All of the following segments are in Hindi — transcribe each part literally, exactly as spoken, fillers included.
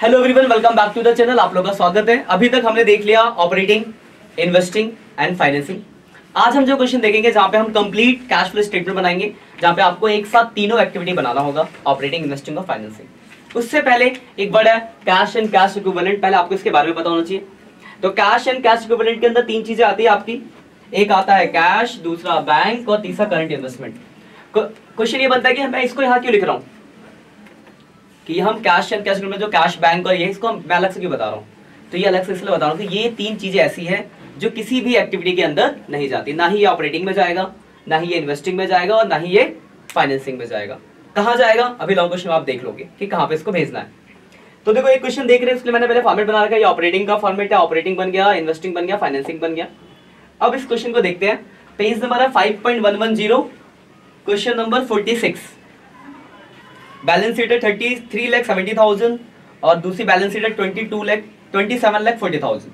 Hello everyone, welcome back to the channel. आप लोगों का स्वागत है। अभी तक हमने देख लिया ऑपरेटिंग, इन्वेस्टिंग एंड फाइनेंसिंग। आज हम जो क्वेश्चन देखेंगे जहां पे हम कंप्लीट कैश फ्लो स्टेटमेंट बनाएंगे, जहां पे आपको एक साथ तीनों एक्टिविटी बनाना होगा, ऑपरेटिंग, इन्वेस्टिंग और फाइनेंसिंग। उससे पहले एक वर्ड है कैश एंड कैश इक्विवेलेंट, पहले आपको इसके बारे में पता होना चाहिए। तो कैश एंड कैश इक्विवेलेंट के अंदर तीन चीजें आती है आपकी, एक आता है कैश, दूसरा बैंक और तीसरा करंट इन्वेस्टमेंट। क्वेश्चन ये बनता है कि मैं इसको यहाँ क्यों लिख रहा हूँ कि हम कैश एंड कैश में जो कैश बैंक और ये इसको मैं अलग से क्यों बता रहा हूँ। तो ये अलग से इसलिए बता रहा हूँ कि ये तीन चीजें ऐसी हैं जो किसी भी एक्टिविटी के अंदर नहीं जाती। ना ही ये ऑपरेटिंग में जाएगा, ना ही ये इन्वेस्टिंग में जाएगा और ना ही ये फाइनेंसिंग में जाएगा। कहाँ जाएगा अभी लॉन्ग क्वेश्चन आप देख लोगे कि कहाँ पे इसको भेजना है। तो देखो एक क्वेश्चन देख रहे हैं, इसलिए मैंने पहले फॉर्मेट बना रखा है। ये ऑपरेटिंग का फॉर्मेट है, ऑपरेटिंग बन गया, इन्वेस्टिंग बन गया, फाइनेंसिंग बन गया। अब इस क्वेश्चन को देखते हैं। पेज नंबर है five point one one zero, question number forty six. Balance sheet है thirty three lakh seventy thousand और दूसरी बैलेंस शीट है twenty two lakh twenty seven lakh forty thousand.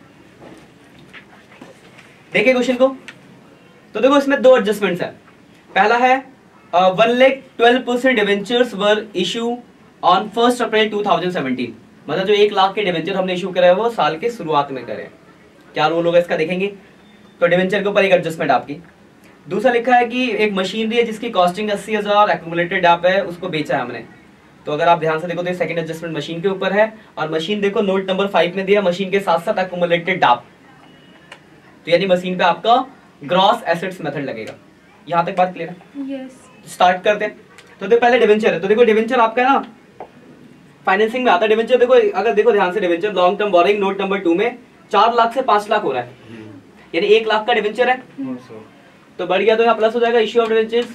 देखिए क्वेश्चन को, तो देखो इसमें दो एडजस्टमेंट्स है। पहला है one lakh twelve percent debentures were issue on first April two thousand seventeen. मतलब जो एक लाख के डिवेंचर हमने इशू करे वो साल के शुरुआत में करे। क्या रोल होगा इसका देखेंगे। तो डिवेंचर के ऊपर एक एडजस्टमेंट आपकी। दूसरा लिखा है कि एक मशीनरी है जिसकी कॉस्टिंग अस्सी हजार एक्यूमुलेटेड डैप है, उसको बेचा है हमने। तो अगर आप ध्यान से देखो तो सेकंड एडजस्टमेंट मशीन के ऊपर है और मशीन देखो नोट नंबर फाइव में दिया, मशीन के साथ साथ एक्यूमुलेटेड डैप। तो यानी मशीन पे आपका ग्रॉस एसेट्स मेथड लगेगा। यहां तक बात क्लियर है? यस। स्टार्ट करते हैं। तो देखो पहले डिवेंचर है। तो देखो डिवेंचर आपका है ना फाइनेंसिंग में आता है। डिवेंचर देखो, अगर देखो ध्यान से, debenture long term borrowing note number two में चार लाख से पांच लाख हो रहा है, यानी एक लाख का डिवेंचर है। तो बढ़ गया तो यहाँ प्लस हो जाएगा issue of debentures,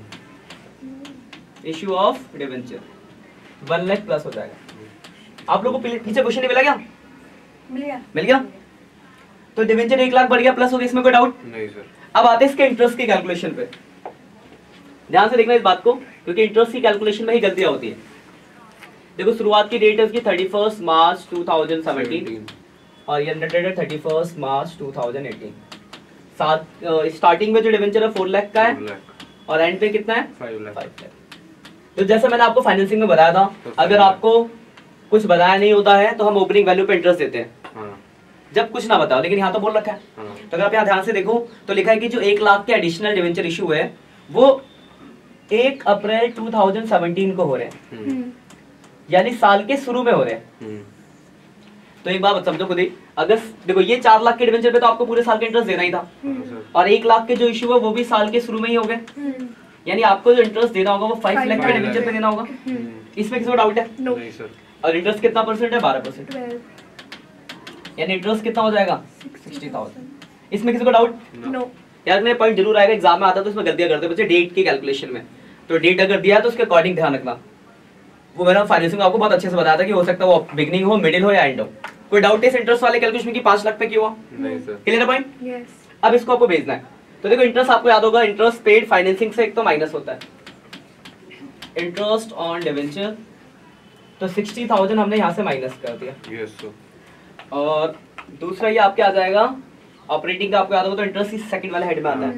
issue of debenture one lakh plus हो जाएगा। आप लोगों को पीछे क्वेश्चन मिला क्या? मिल गया मिल गया तो डिवेंचर एक लाख बढ़ गया प्लस हो गया, इसमें कोई डाउट नहीं सर। अब आते हैं इसके इंटरेस्ट की कैलकुलेशन पे। ध्यान से देखना इस बात को, क्योंकि इंटरेस्ट की कैलकुलेशन में ही गलतियां होती है। देखो शुरुआत की डेट है उसकी thirty first March two thousand seventeen और ये डेट है thirty first March two thousand eighteen. सात स्टार्टिंग में जो डिवेंचर है फोर लाख का है और एंड पे कितना है? फाइव लाख। तो जैसे मैंने आपको फाइनेंसिंग में बताया था, तो अगर आपको कुछ बताया नहीं होता है तो हम ओपनिंग वैल्यू पे इंटरेस्ट देते हैं। हाँ। जब कुछ ना बताओ, लेकिन यहाँ तो बोल रखा है। हाँ। तो अगर आप यहाँ ध्यान से देखो तो लिखा है कि जो एक लाख के एडिशनल डिवेंचर इशू है वो एक अप्रैल टू थाउजेंड सेवेंटीन को हो रहे हैं, यानी साल के शुरू में हो रहे हैं। तो एक बात समझो खुद ही, अगर देखो ये चार लाख के डिवेंचर पे तो आपको पूरे साल का इंटरेस्ट देना ही था, और एक लाख के जो इशू है वो भी साल के शुरू में ही हो गए, यानी आपको जो इंटरेस्ट देना होगा वो फाइव लाख के डिवेंचर पे देना होगा। इसमें किसी को डाउट है? नहीं सर। और इंटरेस्ट कितना परसेंट है? बारह परसेंट, यानी इंटरेस्ट कितना हो जाएगा? Sixty thousand. इसमें किसी को डाउट? नो। यार मेरे पॉइंट जरूर आएगा एग्जाम में आता है, तो इसमें गलतियां करते हैं बच्चे डेट की कैलकुलेशन में। तो डेट अगर दिया है तो उसके अकॉर्डिंग ध्यान रखना। वो मैंने फाइनेंसिंग में आपको बहुत अच्छे से बताया था कि हो सकता है वो बिगनिंग हो, मिडिल हो या एंड हो। कोई डाउट है इस इंटरेस्ट वाले कैलकुलेशन की पांच लाख पे क्यों हुआ? नहीं सर। क्लियर है पॉइंट? यस। अब इसको आपको भेजना है। तो देखो इंटरेस्ट आपको याद होगा, इंटरेस्ट पेड फाइनेंसिंग से एक तो माइनस होता है इंटरेस्ट ऑन डिवेंचर। तो सिक्सटी थाउजेंड हमने यहाँ से माइनस कर दिया। Yes sir. और दूसरा ये आपके आ जाएगा ऑपरेटिंग का, आपको याद होगा तो इंटरेस्ट इस सेकंड वाले हेड में आता है,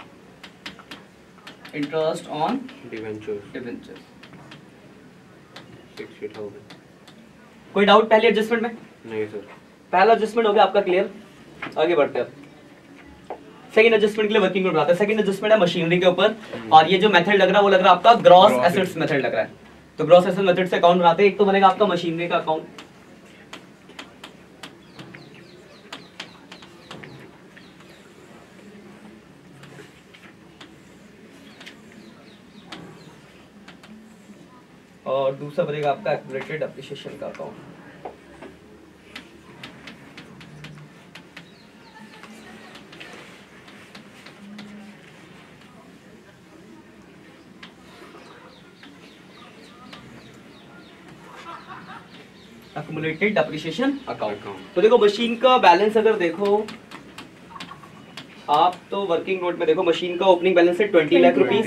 interest on debenture debenture sixty thousand. कोई डाउट पहले एडजस्टमेंट में? नहीं सर। पहला एडजस्टमेंट हो गया आपका क्लियर। आगे बढ़ते हैं। सेकंड एडजस्टमेंट के लिए वर्किंग नोट आता है। सेकंड एडजस्टमेंट है मशीनरी के ऊपर, और ये जो मेथड लग रहा है वो लग रहा है आपका ग्रॉस एसेट्स मेथड लग रहा है। तो ग्रॉस एसेट्स मेथड से अकाउंट बनाते हैं। एक तो बनेगा आपका मशीनरी का अकाउंट, और दूसरा बनेगा आपका एक्यूमुलेटेड एप्रिसिएशन का अकाउंट। Accumulated depreciation account. तो देखो मशीन का बैलेंस अगर देखो आप तो वर्किंग नोट में देखो मशीन का ओपनिंग बैलेंस है twenty lakh rupees,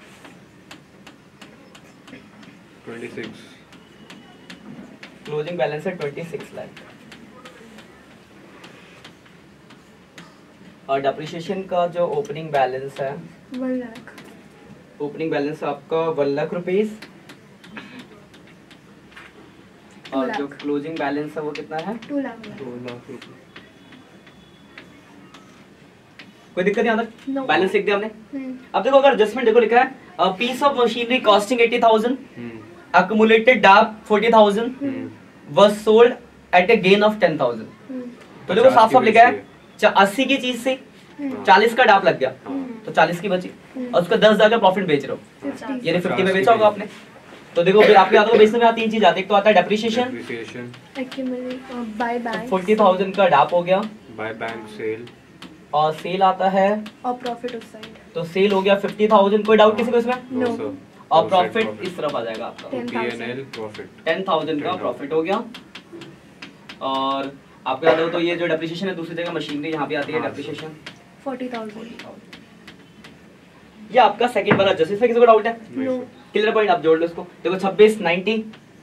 twenty six, closing balance है ट्वेंटी सिक्स लाख, और डेप्रिसिएशन का जो ओपनिंग बैलेंस है वन लाख, ओपनिंग बैलेंस आपका वन लाख रुपीस, और लाख। जो क्लोजिंग बैलेंस है वो कितना है? टू लाख दो लाख रुपए। कोई दिक्कत यहाँ तक? No. बैलेंस लिख दिया हमने। हम्म, अब देखो अगर एडजस्टमेंट देखो लिखा है piece of machinery costing eighty thousand, hmm accumulated dep forty thousand, hmm was sold at a gain of ten thousand. Hmm, तो देखो साफ साफ की लिखा बेची है अस्सी की चीज से हम्म, चालीस का डाप लग गया हाँ। तो चालीस की बची हम्म, और उसका दस हजार का प्रॉफिट बेच रहे हो, फिफ्टी, यानी फिफ्टी में पचास की बेचा होगा आपने। तो देखो फिर आपके हाथों को बेचने में यहाँ तीन चीज आती है, एक तो आता है depreciation, depreciation, accumulate, uh, buy bank, forty thousand का डाप हो गया, बाय बैंक सेल, और सेल आता है और प्रॉफिट उस साइड तो सेल हो गया फिफ्टी थाउजेंड। कोई डाउट किसी को इसमें? No. और प्रॉफिट इस तरफ आ जाएगा आपका Ten. P N L profit, ten thousand का प्रॉफिट हो गया। और आपको याद हो तो ये जो डेप्रिसिएशन है दूसरी जगह मशीनरी यहाँ पे आती है हाँ। डेप्रिसिएशन। Forty thousand. ये आपका सेकंड वाला जस्ट, इसमें किसी को डाउट है? नो, क्लियर पॉइंट आप जोड़ लो इसको। देखो छब्बीस नाइनटी,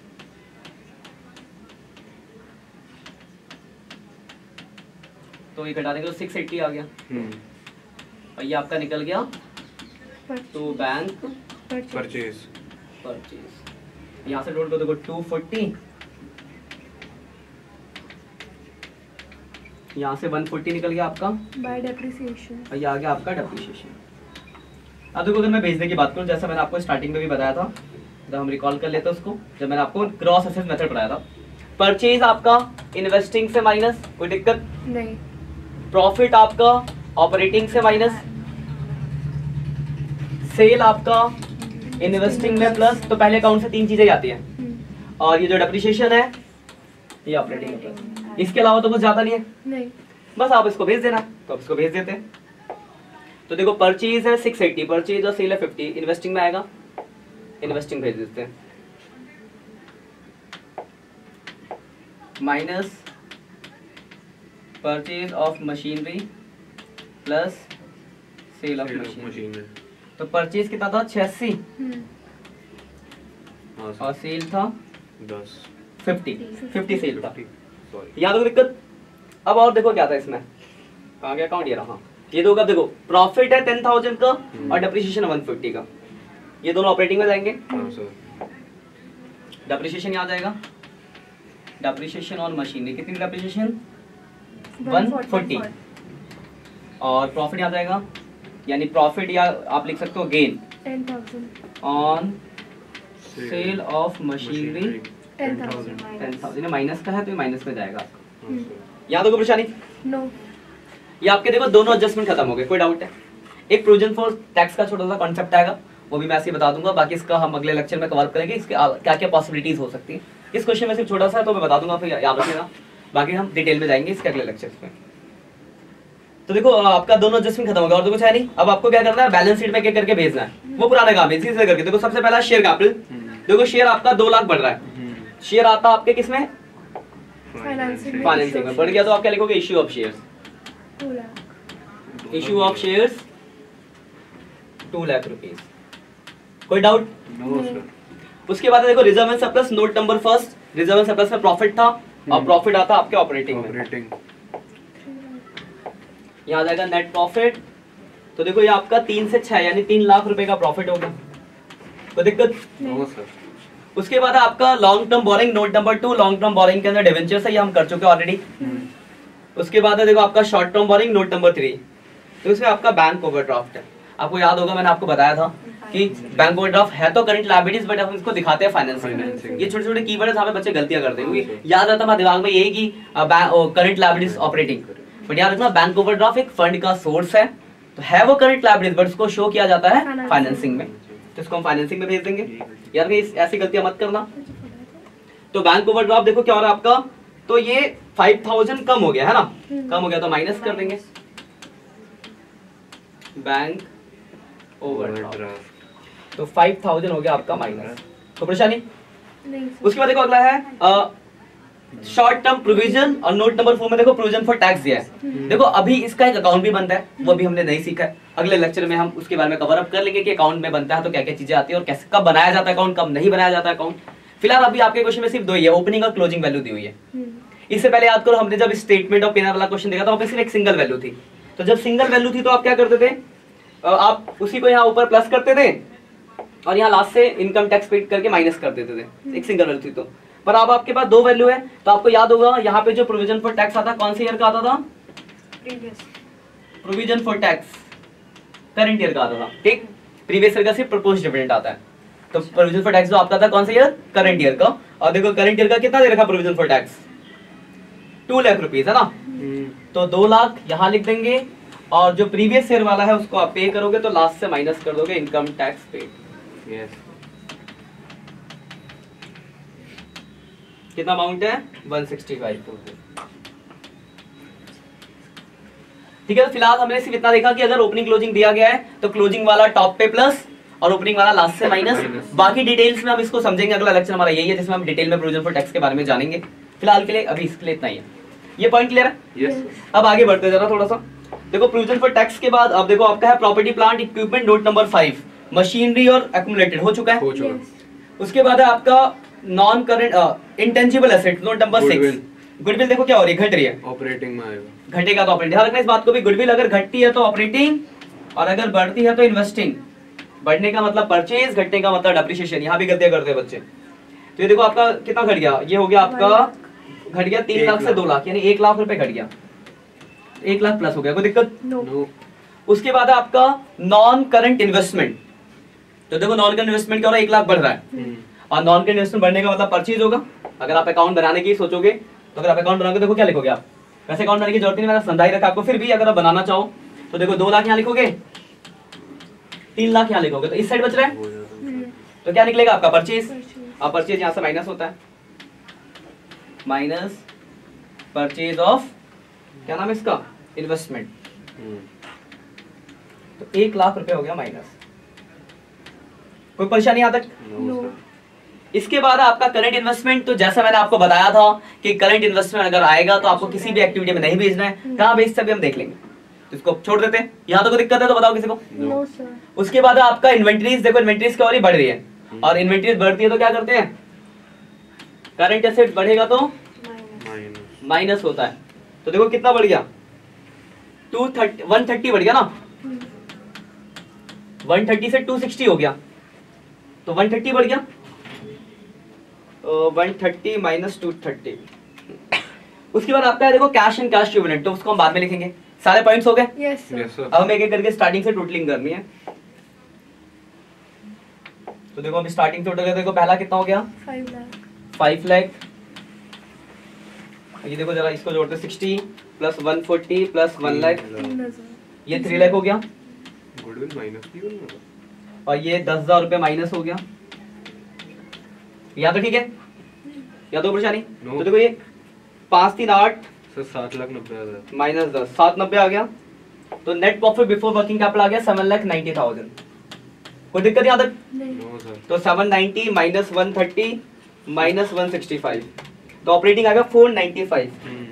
तो ये घटा देंगे तो सिक्स एट्टी आ गया हम्म और ये आपका निकल गया टू बैंक परचेज, परचेज। यहाँ से जोड़ दो देखो टू फोर्टी, यहाँ से वन फोर्टी निकल गया आपका बाय डेप्रिसिएशन। और ये आ गया आपका डेप्रिसिएशन। अब देखो अगर मैं भेजने की बात करूँ, जैसा मैंने आपको स्टार्टिंग में भी बताया था, जब हम रिकॉल कर लेते हैं उसको, जब मैंने आपको क्रॉस एसेट मेथड पढ़ाया था। परचेज आपका इन्वेस्टिंग से माइनस, कोई दिक्कत? नहीं, प्रॉफिट आपका ऑपरेटिंग से माइनस, सेल आपका इन्वेस्टिंग में प्लस, तो पहले अकाउंट से तीन चीजें आती हैं। हम्म, और ये जो डेप्रिसिएशन है ये ऑपरेटिंग में प्लस, इसके अलावा तो कुछ ज्यादा नहीं है। नहीं, बस आप इसको भेज देना, तो आप इसको भेज देते हैं। तो देखो परचेज है सिक्स एटी, परचेज और सेल है फिफ्टी, इन्वेस्टिंग में आएगा, इन्वेस्टिंग भेज देते हैं, minus purchase of machinery plus sale of machinery. Machine, तो परचेज कितना था? छियासी, हम्म, हाँ और सर, सेल था दस, फिफ्टी, फिफ्टी सेल था। सॉरी, याद हो दिक्कत? अब और देखो क्या था इसमें, कहाँ गया अकाउंट? ये रहा। ये दो का देखो प्रॉफिट है टेन थाउजेंड का और डेप्रिसिएशन वन फिफ्टी का, ये दोनों ऑपरेटिंग में जाएंगे। हाँ सर, डेप्रिसिएशन यहाँ जाएगा, डेप्रिसिएशन ऑन मशीनरी कितनी डेप्रिसिएशन? वन फोर्टी, और प्रॉफिट यहाँ जाएगा, यानी प्रॉफिट या आप लिख सकते हो gain ten thousand, on sale of machinery ten thousand, ten thousand, minus का है तो ये माइनस में जाएगा। हाँ सर, याद होगा परेशानी? नो, ये आपके देखो दोनों एडजस्टमेंट खत्म हो गए, कोई डाउट है? एक प्रोविजन फॉर टैक्स का छोटा सा कॉन्सेप्ट आएगा, वो भी मैं ऐसे ही बता दूंगा, बाकी इसका हम अगले लेक्चर में कवर करेंगे, इसके क्या क्या पॉसिबिलिटीज हो सकती है। इस क्वेश्चन में सिर्फ छोटा सा है तो मैं बता दूंगा, फिर याद रखिएगा, बाकी हम डिटेल में जाएंगे इसके अगले लेक्चर में। तो देखो आपका दोनों एडजस्टमेंट खत्म हो गया और तो कुछ है नहीं। अब आपको क्या करना है, बैलेंस शीट में क्या करके भेजना है, वो पुराना काम है, इसी से करके। देखो सबसे पहला शेयर कैपिटल, देखो शेयर आपका दो लाख बढ़ रहा है, हम्म, शेयर आता आपके किसमें? फाइनेंसिंग में, फाइनेंसिंग में। बढ़ गया तो आप क्या लिखोगे? Issue of shares, two lakh, issue of shares two lakh rupees. कोई डाउट? नो सर, उसके बाद देखो reserve and surplus, note number first, reserve and surplus में प्रॉफिट था और प्रॉफिट आता आपके ऑपरेटिंग में, ऑपरेटिंग, यहाँ आ जाएगा नेट प्रॉफिट। तो देखो ये आपका तीन से छह यानी तीन लाख रुपए का प्रॉफिट होगा, कोई दिक्कत? नो सर, उसके बाद आपका long term borrowing, note number two, long term borrowing के अंदर डिवेंचर्स है, ये हम कर चुके हैं ऑलरेडी। उसके बाद है देखो आपका short term borrowing, note number three, तो इसमें आपका बैंक ओवरड्राफ्ट है। आपको याद होगा मैंने आपको बताया था कि बैंक ओवरड्राफ्ट है तो करंट लायबिलिटीज, बट हम इसको दिखाते हैं फाइनेंसिंग में। Financing। ये छोटे छोटे कीवर्ड है जहाँ पे बच्चे गलतियां करते हैं, क्योंकि याद रहता हमारे दिमाग में यही कि करंट लायबिलिटीज ऑपरेटिंग, बट याद रखना बैंक ओवरड्राफ्ट एक फंड का सोर्स है, तो है वो करंट लायबिलिटीज बट उसको शो किया जाता है Financing। फाइनेंसिंग में, तो इसको हम फाइनेंसिंग में भेज देंगे। यार इस ऐसी गलतियां मत करना। तो बैंक ओवरड्राफ्ट देखो क्या हो रहा है आपका, तो ये फाइव थाउजेंड कम हो गया है ना, कम हो गया तो माइनस कर देंगे बैंक ओवरड्राफ्ट, ओवरड्राफ्ट, तो फाइव थाउजेंड हो गया आपका माइनस। तो परेशानी? नहीं सर, उसके बाद देखो अगला है शॉर्ट टर्म प्रोविजन, और नोट नंबर फोर में देखो प्रोविजन फॉर टैक्स दिया है। देखो अभी इसका एक अकाउंट भी बनता है, वो भी हमने नहीं सीखा है, अगले लेक्चर में हम उसके बारे में कवर अप कर लेंगे कि अकाउंट में बनता है तो क्या क्या चीजें आती है और कैसे कब बनाया जाता है अकाउंट, कब नहीं बनाया जाता है अकाउंट। फिलहाल अभी आपके क्वेश्चन में सिर्फ दो ही है, ओपनिंग और क्लोजिंग वैल्यू दी हुई है। इससे पहले याद करो हमने जब स्टेटमेंट ऑफ पेयर वाला क्वेश्चन देखा था, वहाँ पे सिर्फ एक सिंगल वैल्यू थी। तो जब सिंगल वैल्यू थी तो आप क्या करते थे, आप उसी को यहाँ ऊपर प्लस करते थे और यहाँ लास्ट से इनकम टैक्स पे करके माइनस कर देते थे, एक सिंगल वैल्यू थी तो। पर अब आपके पास दो वैल्यू है, तो आपको याद होगा यहाँ पे जो प्रोविजन फॉर टैक्स आता कौन से ईयर का आता था? Previous. Provision for tax current year का आता था, ठीक। प्रीवियस ईयर का सिर्फ प्रपोज्ड डिविडेंड आता है, तो प्रोविजन फॉर टैक्स जो आपका था कौन सा ईयर? करंट ईयर का। और देखो करंट ईयर का कितना दे रखा provision for tax? Two lakh rupees है ना, तो दो लाख यहाँ लिख देंगे, और जो प्रीवियस ईयर वाला है उसको आप पे करोगे तो लास्ट से माइनस कर दोगे इनकम टैक्स पेड। यस। कितना अमाउंट है? One sixty five. ठीक है, तो फिलहाल हमने सिर्फ इतना देखा कि अगर ओपनिंग क्लोजिंग दिया गया है तो क्लोजिंग वाला टॉप पे प्लस और ओपनिंग वाला लास्ट से माइनस। बाकी डिटेल्स में हम इसको समझेंगे, अगला लेक्चर हमारा यही है जिसमें हम डिटेल में प्रोविजन फॉर टैक्स के बारे में जानेंगे। फिलहाल के लिए अभी इसके लिए इतना ही है। ये पॉइंट क्लियर है? यस। अब आगे बढ़ते जरा थोड़ा सा। देखो प्रोविजन फॉर टैक्स के बाद अब देखो आपका है property plant equipment note number five, machinery और एक्यूमुलेटेड हो चुका है। हो चुका। उसके बाद है आपका non current intangible asset note number six. Goodwill देखो क्या हो रही है, घट रही है। ऑपरेटिंग में आएगा, घटेगा तो ऑपरेटिंग। ध्यान रखना इस बात को भी, गुडविल अगर घटती है तो ऑपरेटिंग और अगर बढ़ती है तो इन्वेस्टिंग। बढ़ने का मतलब परचेज, घटने का मतलब डेप्रिसिएशन। यहाँ भी गलतियां करते हैं बच्चे। तो ये देखो आपका कितना घट गया, ये हो गया आपका घट गया तीन लाख से दो लाख, यानी एक लाख रुपए घट गया, एक लाख प्लस हो गया, कोई दिक्कत? नो। उसके बाद है आपका नॉन करंट इन्वेस्टमेंट। तो देखो नॉन करंट इन्वेस्टमेंट क्या हो रहा है, एक लाख बढ़ रहा है, और नॉन करंट इन्वेस्टमेंट बढ़ने का मतलब परचेज होगा। अगर आप अकाउंट बनाने की सोचोगे तो अगर आप अकाउंट बनाओगे देखो क्या लिखोगे आप, वैसे अकाउंट बनाने की जरूरत नहीं, मैंने समझा ही रखा आपको, फिर भी अगर आप बनाना चाहो तो देखो दो लाख यहाँ लिखोगे, तीन लाख यहाँ लिखोगे, तो इस साइड बच रहा है, तो क्या निकलेगा आपका परचेज। और परचेज यहाँ से माइनस होता है, माइनस परचेज ऑफ क्या नाम है इसका, इन्वेस्टमेंट। तो एक लाख रुपए हो गया माइनस। कोई परेशानी यहाँ तक? नो। इसके बाद आपका करंट इन्वेस्टमेंट, तो जैसा मैंने आपको बताया था कि करंट इन्वेस्टमेंट अगर आएगा तो आपको किसी भी एक्टिविटी में नहीं भेजना है, कहाँ भेजते हैं अभी हम देख लेंगे, तो इसको छोड़ देते हैं। यहाँ तो कोई दिक्कत है तो बताओ किसी को? No sir. उसके बाद आपका इन्वेंटरीज, देखो इन्वेंटरीज क्या हो रही बढ़ रही है, और इन्वेंटरीज बढ़ती है तो क्या करते हैं, करंट एसेट बढ़ेगा तो माइनस माइनस होता है। तो देखो कितना बढ़ गया, टू थर्टी वन थर्टी बढ़ गया ना, वन थर्टी से टू सिक्सटी हो गया, तो वन थर्टी बढ़ गया, one thirty minus two thirty. उसके बाद आपका है देखो कैश एंड कैश इक्विवेलेंट, तो उसको हम बाद में लिखेंगे। सारे पॉइंट्स हो गए? Yes sir. Yes sir. अब हम एक एक करके स्टार्टिंग से टोटलिंग करनी है। तो देखो अभी स्टार्टिंग टोटल है, देखो पहला कितना हो गया, फाइव लाख। फाइव लाख। ये देखो जरा इसको जोड़ते, sixty plus one forty plus one lakh, तीन हजार। ये थ्री लाख हो गया, गुडविल माइनस नहीं होगा, और ये दस हजार रुपये माइनस हो गया। यहाँ तो ठीक है, या तो परेशानी? No. तो देखो ये पाँच तीन आठ सर सात लाख नब्बे हजार। माइनस दस, सात नब्बे आ गया। तो net profit before working capital आ गया सेवन लाख नाइन्टी थाउजेंड। कोई दिक्कत यहाँ तक? नहीं। No sir. तो seven ninety minus one thirty minus one sixty five, तो ऑपरेटिंग आ गया फोर नाइन्टी फाइव।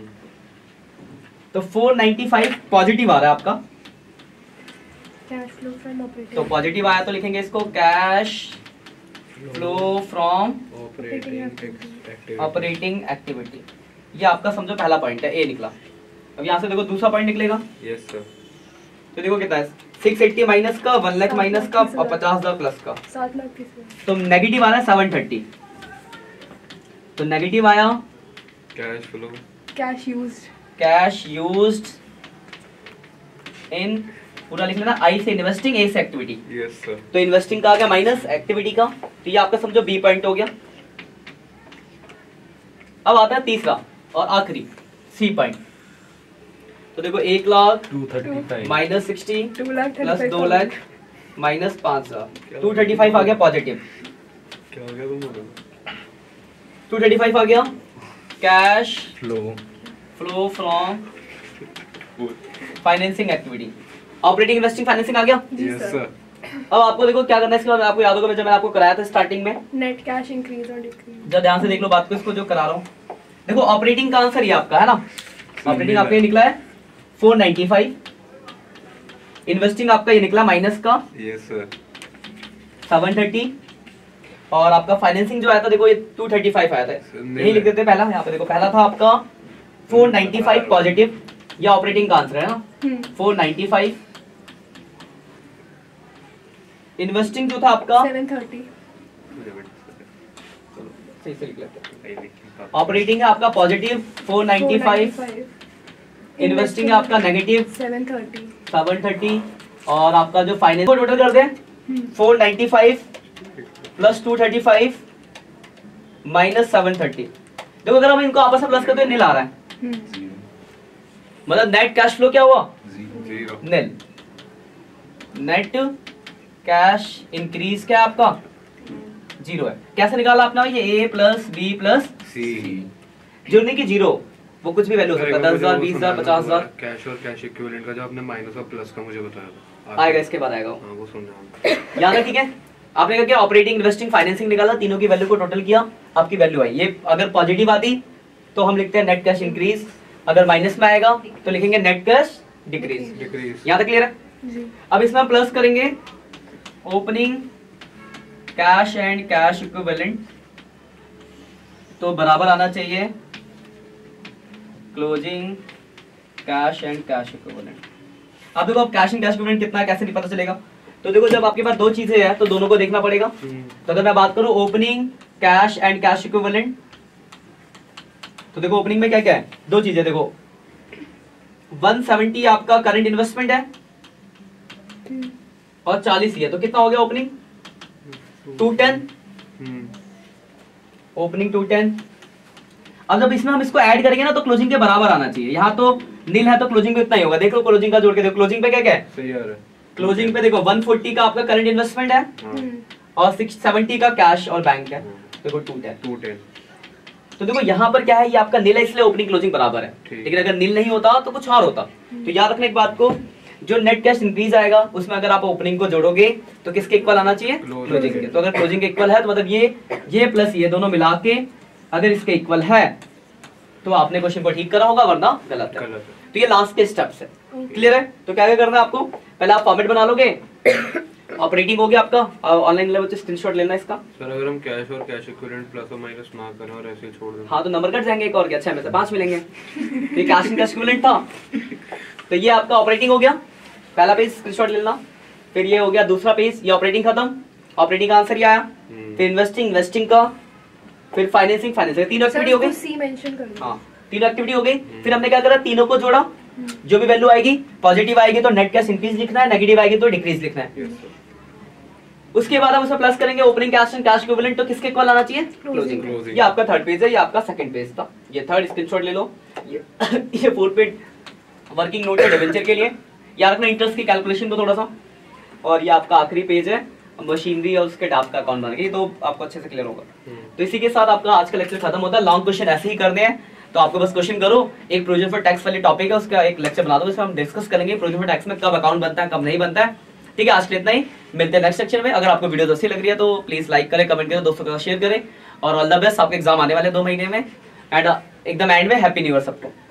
तो फोर नाइन्टी फाइव पॉजिटिव आ रहा है आपका, कैश फ्लो फ्रॉम ऑपरेटिंग। तो पॉजिटिव आया तो लिखेंगे इसको cash flow from operating activity. Operating activity. ये आपका समझो पहला पॉइंट है, ए निकला। अब यहाँ से देखो दूसरा पॉइंट निकलेगा, यस सर। तो देखो कितना है, सिक्स एट्टी माइनस का, वन लाख माइनस का और पचास हजार प्लस का, सात लाख तीस हजार। तो नेगेटिव आ रहा है सेवन थर्टी। तो नेगेटिव आया, cash flow, cash used. Cash used in, पूरा लिख लेना, आई से इन्वेस्टिंग, ए से एक्टिविटी। Yes sir. तो इन्वेस्टिंग का आ गया माइनस एक्टिविटी का, तो ये आपका समझो बी पॉइंट हो गया। अब आता है तीसरा और आखिरी सी पॉइंट। तो देखो एक lakh two thirty five minus sixty two lakh plus दो लाख माइनस पाँच हजार, टू थर्टी फाइव आ गया पॉजिटिव। क्या हो गया तुम बोलो? टू थर्टी फाइव आ गया cash flow flow from financing activity, operating investing financing आ गया। जी यस सर। सर। अब आपको देखो क्या करना है इसके बाद, आपको याद होगा जब मैंने आपको कराया था स्टार्टिंग में, नेट कैश इंक्रीज और डिक्रीज। जब ध्यान से देख लो बात को, इसको जो करा रहा हूँ। देखो ऑपरेटिंग का आंसर ये आपका है ना, ऑपरेटिंग आपका ये निकला है फोर नाइन्टी फाइव, इन्वेस्टिंग आपका ये निकला माइनस का यस सर। सेवन थर्टी, और आपका फाइनेंसिंग जो आया था देखो ये टू थर्टी फाइव आया था, यही लिख देते पहला। यहाँ पे देखो पहला था आपका फोर नाइन्टी फाइव पॉजिटिव, ये ऑपरेटिंग का आंसर है ना, फोर नाइन्टी फाइव। इन्वेस्टिंग जो था आपका सेवन थर्टी। सही से लिख लेते हैं। ऑपरेटिंग है आपका positive four ninety five, investing है आपका negative seven thirty, seven thirty, और आपका जो फाइनेंस को टोटल कर दें four ninety five plus two thirty five minus seven thirty. देखो अगर हम इनको आपस में प्लस करते हैं नील आ रहा है, मतलब नेट कैश फ्लो क्या हुआ? Zero. Nil. Net cash increase क्या आपका? जीरो है। कैसे निकाला आपने? ये A plus B plus C. जो नहीं कि जीरो, वो कुछ भी वैल्यू हो सकता है, दस हजार बीस हजार पचास हजार। कैश और कैश इक्विवेलेंट का जो आपने माइनस और प्लस का मुझे बताया था, आएगा इसके बाद आएगा। हाँ वो समझा। याद है? ठीक है। आपने क्या किया? ऑपरेटिंग, इन्वेस्टिंग, फाइनेंसिंग निकाला, तीनों की वैल्यू को टोटल किया, आपकी वैल्यू आई। ये अगर पॉजिटिव आती तो हम लिखते हैं नेट कैश इंक्रीज, अगर माइनस में आएगा तो लिखेंगे नेट कैश डिक्रीज। डिक्रीज। यहाँ तक क्लियर है? जी। अब इसमें हम प्लस करेंगे opening cash and cash equivalent, तो बराबर आना चाहिए closing cash and cash equivalent. अब देखो अब कैश एंड कैश इक्विवेलेंट कितना है, कैसे नहीं पता चलेगा? तो देखो जब आपके पास दो चीजें हैं तो दोनों को देखना पड़ेगा। तो अगर मैं बात करूं opening cash and cash equivalent, तो देखो ओपनिंग में क्या क्या है? दो चीजें देखो, वन सेवेंटी आपका करंट इन्वेस्टमेंट है और चालीस ही है, तो कितना हो गया opening? Two ten. Opening two ten. अब जब इसमें हम इसको ऐड करेंगे ना तो क्लोजिंग के बराबर आना चाहिए। यहाँ तो नील है तो क्लोजिंग में इतना ही होगा। देख लो क्लोजिंग का जोड़ के देखो, क्लोजिंग पे क्या क्या है? सही आ रहा है। क्लोजिंग पे देखो वन फोर्टी का आपका करंट इन्वेस्टमेंट है हाँ। और सिक्स सेवेंटी का कैश और बैंक है, देखो टू टेन। To ten. तो देखो यहाँ पर क्या है, ये आपका नील है इसलिए ओपनिंग क्लोजिंग बराबर है। ठीक। लेकिन अगर नील नहीं होता तो कुछ और होता। तो याद रखना एक बात को, जो नेट कैश इंक्रीज आएगा उसमें अगर आप ओपनिंग को जोड़ोगे तो किसके इक्वल आना चाहिए? क्लोजिंग के। तो अगर क्लोजिंग के इक्वल है तो मतलब ये ये प्लस ये दोनों मिला के अगर इसके इक्वल है तो आपने क्वेश्चन को ठीक करा होगा, वरना गलत है। गलत है। तो ये लास्ट के स्टेप्स है। क्लियर है? तो क्या क्या करना है आपको? पहले आप फॉर्मेट बना लोगे, ऑपरेटिंग हो गया आपका, ऑनलाइन लेवल से स्क्रीनशॉट लेना इसका। सर अगर हम कैश और कैश इक्विवेलेंट प्लस और माइनस ना करें और ऐसे ही छोड़ दें, हाँ तो नंबर कट जाएंगे एक और क्या, छह में से पांच मिलेंगे। तो ये कैश एंड कैश इक्विवेलेंट था, तो ये आपका ऑपरेटिंग हो गया, पहला पेज स्क्रीनशॉट लेना। फिर ये हो गया दूसरा पेज, ये ऑपरेटिंग खत्म, ऑपरेटिंग का आंसर ये आया। फिर इन्वेस्टिंग, इन्वेस्टिंग का, फिर फाइनेंसिंग, फाइनेंसिंग, तीनों एक्टिविटी हो गई। सी मेंशन कर दो। हाँ तीनों एक्टिविटी हो गई। फिर हमने क्या करा, तीनों को जोड़ा, जो भी वैल्यू आएगी, पॉजिटिव आएगी तो नेट कैश इंक्रीज लिखना है, नेगेटिव आएगी तो डिक्रीज लिखना है। Yes sir. उसके बाद हम उसमें प्लस करेंगे opening cash and cash equivalent, तो किसके इक्वल आना चाहिए? क्लोजिंग। Closing। ये आपका थर्ड पेज है, ये आपका सेकंड पेज था। ये थर्ड स्क्रीनशॉट ले लो। ये ये फोर्थ पेज वर्किंग नोट है डिवेंचर के लिए, याद रखना इंटरेस्ट की कैलकुलेशन को थोड़ा सा। और ये आपका आखिरी पेज है मशीनरी और उसके डाप का अकाउंट बनाने, ये तो आपको अच्छे से क्लियर होगा। तो इसी के साथ आपका आज का लेक्चर खत्म होता है। लॉन्ग क्वेश्चन ऐसे ही करने हैं तो आपको बस क्वेश्चन करो, एक प्रोविजन फॉर टैक्स वाली टॉपिक है उसका एक लेक्चर बना दो, इसमें हम डिस्कस करेंगे प्रोविजन फॉर टैक्स में कब अकाउंट बनता है कब नहीं बनता है। ठीक है, आज के लिए इतना ही, मिलते हैं नेक्स्ट सेक्शन में। अगर आपको वीडियो अच्छी लग रही है तो प्लीज लाइक करें, कमेंट करें, दोस्तों के साथ शेयर करें। और ऑल द बेस्ट, आपके एग्जाम आने वाले दो महीने में, एंड एकदम एंड में हैप्पी न्यू ईयर सबको।